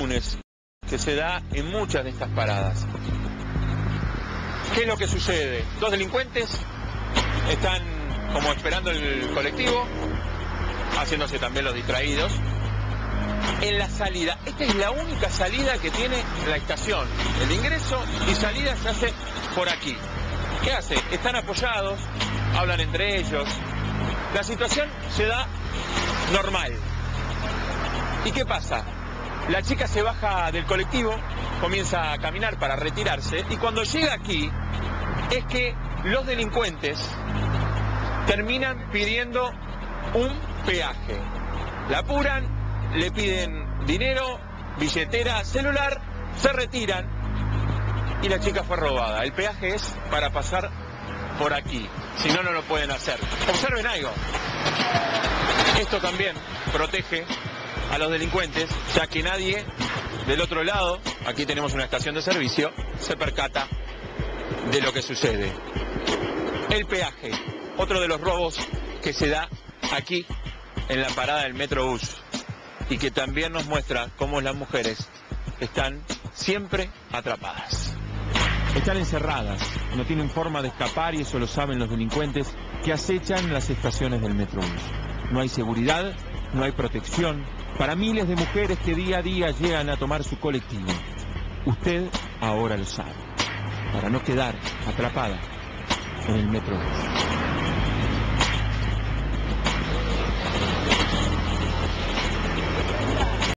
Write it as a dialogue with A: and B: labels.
A: comunes que se da en muchas de estas paradas. ¿Qué es lo que sucede? Dos delincuentes están como esperando el colectivo, haciéndose también los distraídos. En la salida, esta es la única salida que tiene la estación. El ingreso y salida se hace por aquí. ¿Qué hace? Están apoyados, hablan entre ellos. La situación se da normal. ¿Y qué pasa? La chica se baja del colectivo, comienza a caminar para retirarse, y cuando llega aquí es que los delincuentes terminan pidiendo un peaje. La apuran, le piden dinero, billetera, celular, se retiran y la chica fue robada. El peaje es para pasar por aquí, si no, no lo pueden hacer. Observen algo. Esto también protege a los delincuentes, ya que nadie del otro lado, aquí tenemos una estación de servicio, se percata de lo que sucede. El peaje, otro de los robos que se da aquí en la parada del Metrobús, y que también nos muestra cómo las mujeres están siempre atrapadas. Están encerradas, no tienen forma de escapar, y eso lo saben los delincuentes que acechan las estaciones del Metrobús. No hay seguridad, no hay protección para miles de mujeres que día a día llegan a tomar su colectivo. Usted ahora lo sabe, para no quedar atrapada en el Metrobús.